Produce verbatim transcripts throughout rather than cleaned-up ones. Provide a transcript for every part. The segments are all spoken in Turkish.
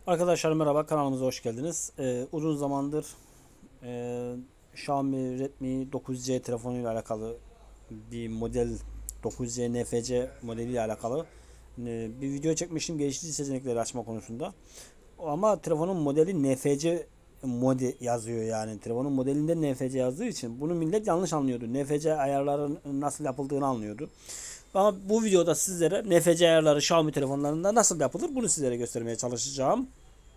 Arkadaşlar merhaba, kanalımıza hoş geldiniz. Ee, uzun zamandır e, Xiaomi Redmi dokuz C telefonuyla alakalı bir model, dokuz C N F C modeliyle alakalı e, bir video çekmiştim geliştirici seçenekleri açma konusunda. Ama telefonun modeli N F C model yazıyor, yani telefonun modelinde N F C yazdığı için bunu millet yanlış anlıyordu. N F C ayarların nasıl yapıldığını anlıyordu. Ama bu videoda sizlere N F C ayarları Xiaomi telefonlarında nasıl yapılır bunu sizlere göstermeye çalışacağım.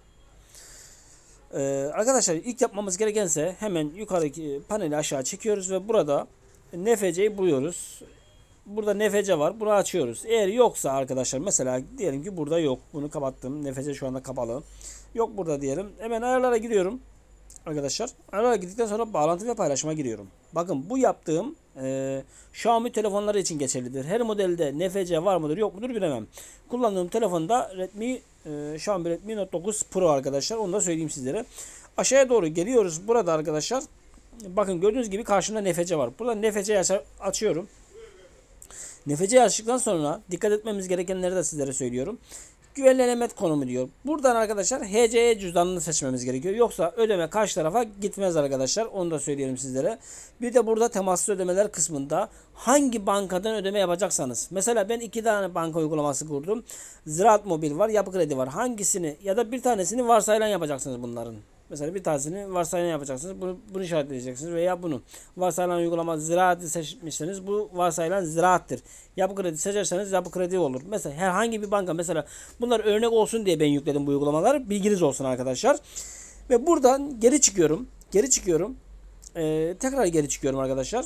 Ee, arkadaşlar ilk yapmamız gerekense hemen yukarıdaki paneli aşağı çekiyoruz ve burada N F C'yi buluyoruz. Burada N F C var. Bunu açıyoruz. Eğer yoksa arkadaşlar, mesela diyelim ki burada yok. Bunu kapattım. N F C şu anda kapalı. Yok burada diyelim. Hemen ayarlara giriyorum. Arkadaşlar ayarlara girdikten sonra bağlantı ve paylaşıma giriyorum. Bakın bu yaptığım e, Xiaomi telefonları için geçerlidir. Her modelde N F C var mıdır yok mudur bilemem. Kullandığım telefonda Redmi e, Xiaomi Redmi Note dokuz Pro arkadaşlar. Onu da söyleyeyim sizlere. Aşağıya doğru geliyoruz. Burada arkadaşlar bakın gördüğünüz gibi karşımda N F C var. Burada N F C'yi açıyorum. N F C'yi açtıktan sonra dikkat etmemiz gerekenleri de sizlere söylüyorum. Güvenli element konumu diyor. Buradan arkadaşlar H C E cüzdanını seçmemiz gerekiyor. Yoksa ödeme karşı tarafa gitmez arkadaşlar. Onu da söyleyelim sizlere. Bir de burada temaslı ödemeler kısmında hangi bankadan ödeme yapacaksanız. Mesela ben iki tane banka uygulaması kurdum. Ziraat Mobil var, Yapı Kredi var. Hangisini ya da bir tanesini varsayılan yapacaksınız bunların. Mesela bir tanesini varsayılan yapacaksınız. Bunu, bunu işaretleyeceksiniz veya bunu. Varsayılan uygulama ziraatı seçmişseniz bu varsayılan ziraattır. Yapı kredi seçerseniz yapı kredi olur. Mesela herhangi bir banka, mesela bunlar örnek olsun diye ben yükledim bu uygulamaları. Bilginiz olsun arkadaşlar. Ve buradan geri çıkıyorum. Geri çıkıyorum. Ee, tekrar geri çıkıyorum arkadaşlar.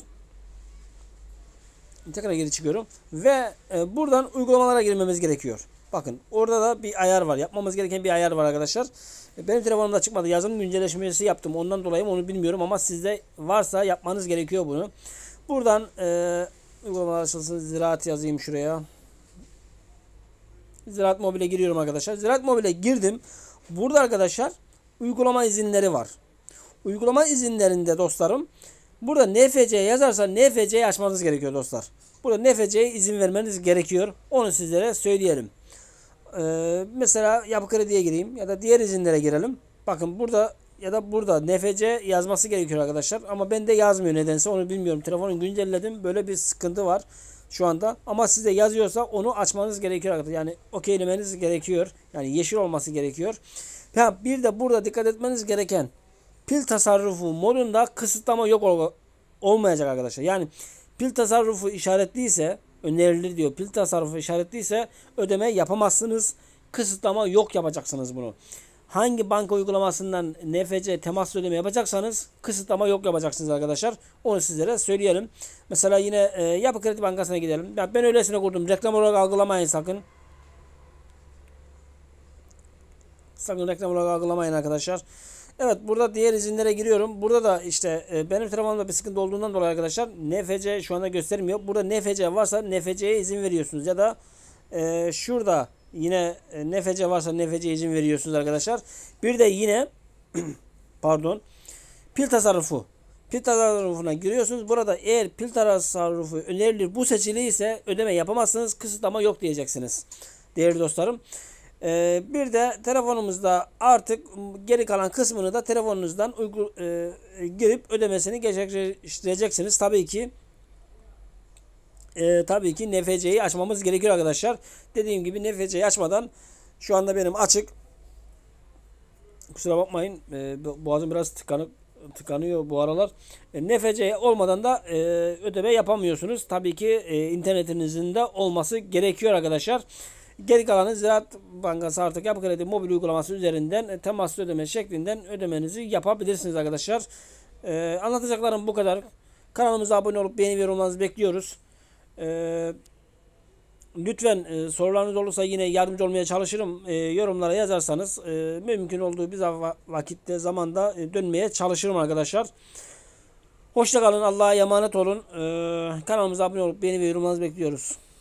Tekrar geri çıkıyorum. Ve e, buradan uygulamalara girmemiz gerekiyor. Bakın orada da bir ayar var. Yapmamız gereken bir ayar var arkadaşlar. Benim telefonumda çıkmadı. Yazılım güncelleşmesi yaptım. Ondan dolayı onu bilmiyorum ama sizde varsa yapmanız gerekiyor bunu. Buradan e, uygulamalar açılsın. Ziraat yazayım şuraya. Ziraat Mobil'e giriyorum arkadaşlar. Ziraat Mobil'e girdim. Burada arkadaşlar uygulama izinleri var. Uygulama izinlerinde dostlarım, burada N F C yazarsa N F C'yi açmanız gerekiyor dostlar. Burada N F C'ye izin vermeniz gerekiyor. Onu sizlere söyleyelim. Ee, mesela Yapı Kredi'ye gireyim ya da diğer izinlere girelim. Bakın burada ya da burada N F C yazması gerekiyor arkadaşlar. Ama bende yazmıyor, nedense onu bilmiyorum. Telefonu güncelledim. Böyle bir sıkıntı var şu anda. Ama sizde yazıyorsa onu açmanız gerekiyor arkadaşlar. Yani okeylemeniz gerekiyor. Yani yeşil olması gerekiyor. Ya bir de burada dikkat etmeniz gereken, pil tasarrufu modunda kısıtlama yok ol olmayacak arkadaşlar. Yani pil tasarrufu işaretliyse, önerilir diyor. Pil tasarrufu işaretliyse ödeme yapamazsınız. Kısıtlama yok, yapacaksınız bunu. Hangi banka uygulamasından N F C temaslı ödeme yapacaksanız kısıtlama yok yapacaksınız arkadaşlar. Onu sizlere söyleyelim. Mesela yine e, Yapı Kredi Bankası'na gidelim. Ya ben öylesine kurdum. Reklam olarak algılamayın sakın. Sakın reklam olarak algılamayın arkadaşlar. Evet, burada diğer izinlere giriyorum. Burada da işte e, benim telefonumda bir sıkıntı olduğundan dolayı arkadaşlar N F C şu anda göstermiyor. Burada N F C varsa N F C'ye izin veriyorsunuz. Ya da e, şurada yine e, N F C varsa N F C'ye izin veriyorsunuz arkadaşlar. Bir de yine pardon pil tasarrufu. Pil tasarrufuna giriyorsunuz. Burada eğer pil tasarrufu önerilir bu seçili ödeme yapamazsınız. Kısıtlama yok diyeceksiniz. Değerli dostlarım. Ee, bir de telefonumuzda artık geri kalan kısmını da telefonunuzdan uygu, e, girip ödemesini gerçekleştireceksiniz. Tabii ki e, tabii ki N F C'yi açmamız gerekiyor arkadaşlar. Dediğim gibi N F C'yi açmadan şu anda benim açık. Kusura bakmayın. E, boğazım biraz tıkanık tıkanıyor bu aralar. E, N F C olmadan da e, ödeme yapamıyorsunuz. Tabii ki e, internetinizin de olması gerekiyor arkadaşlar. Geri kalanı Ziraat Bankası artık Yapı Kredi mobil uygulaması üzerinden temaslı ödeme şeklinden ödemenizi yapabilirsiniz arkadaşlar. Ee, anlatacaklarım bu kadar. Kanalımıza abone olup beğeni ve yorumlarınızı bekliyoruz. Ee, lütfen e, sorularınız olursa yine yardımcı olmaya çalışırım. E, yorumlara yazarsanız e, mümkün olduğu bir vakitte zamanda e, dönmeye çalışırım arkadaşlar. Hoşça kalın. Allah'a emanet olun. Ee, kanalımıza abone olup beğeni ve yorumlarınızı bekliyoruz.